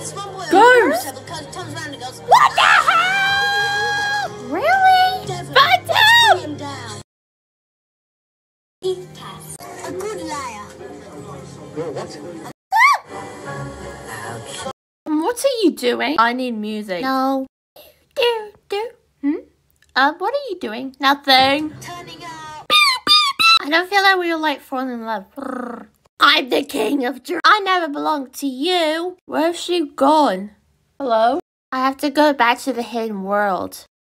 Ghost! What the hell? Really? Phantom! A good liar. What are you doing? I need music. No. What are you doing? Nothing. Turning up. I don't feel like we were like falling in love. I'm the king of drugs. I never belonged to you. Where's she gone? Hello? I have to go back to the hidden world.